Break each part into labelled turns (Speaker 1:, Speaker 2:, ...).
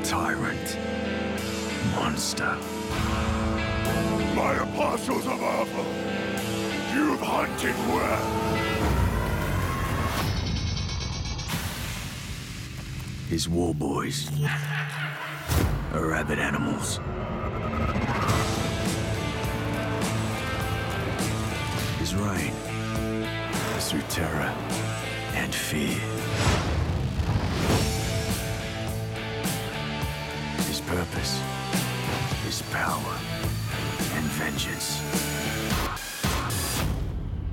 Speaker 1: Tyrant. Monster.
Speaker 2: My apostles of Apple, you've hunted well.
Speaker 1: His war boys are rabid animals. His reign is through terror and fear. His purpose is power and vengeance.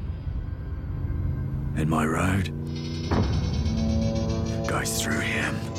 Speaker 1: And my road goes through him.